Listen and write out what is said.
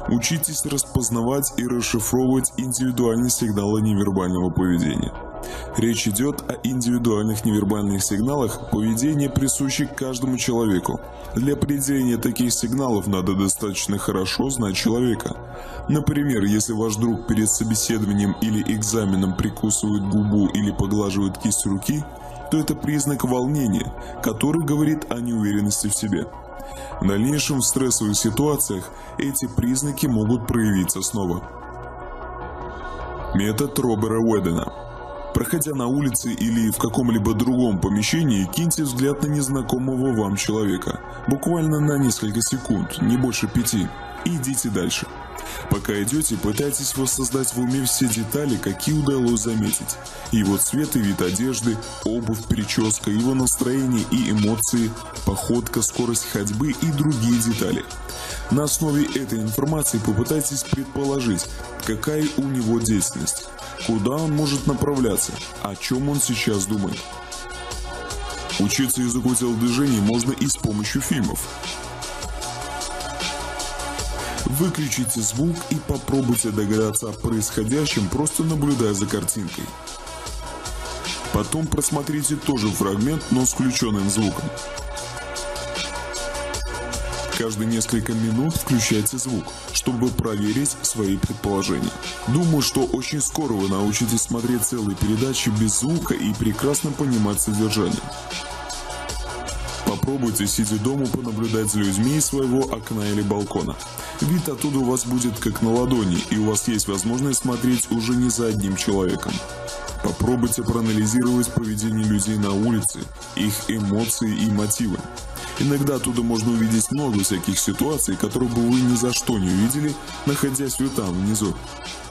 Учитесь распознавать и расшифровывать индивидуальные сигналы невербального поведения. Речь идет о индивидуальных невербальных сигналах поведения, присущих каждому человеку. Для определения таких сигналов надо достаточно хорошо знать человека. Например, если ваш друг перед собеседованием или экзаменом прикусывает губу или поглаживает кисть руки, то это признак волнения, который говорит о неуверенности в себе. В дальнейшем в стрессовых ситуациях эти признаки могут проявиться снова. Метод Робера Уэдена. Проходя на улице или в каком-либо другом помещении, киньте взгляд на незнакомого вам человека. Буквально на несколько секунд, не больше 5, и идите дальше. Пока идете, пытайтесь воссоздать в уме все детали, какие удалось заметить. Его цвет и вид одежды, обувь, прическа, его настроение и эмоции, походка, скорость ходьбы и другие детали. На основе этой информации попытайтесь предположить, какая у него деятельность, куда он может направляться, о чем он сейчас думает. Учиться языку телодвижений можно и с помощью фильмов. Выключите звук и попробуйте догадаться о происходящем, просто наблюдая за картинкой. Потом просмотрите тоже фрагмент, но с включенным звуком. Каждые несколько минут включайте звук, чтобы проверить свои предположения. Думаю, что очень скоро вы научитесь смотреть целые передачи без звука и прекрасно понимать содержание. Попробуйте, сидя дома, понаблюдать за людьми из своего окна или балкона. Вид оттуда у вас будет как на ладони, и у вас есть возможность смотреть уже не за одним человеком. Попробуйте проанализировать поведение людей на улице, их эмоции и мотивы. Иногда оттуда можно увидеть много всяких ситуаций, которые бы вы ни за что не увидели, находясь вы там внизу.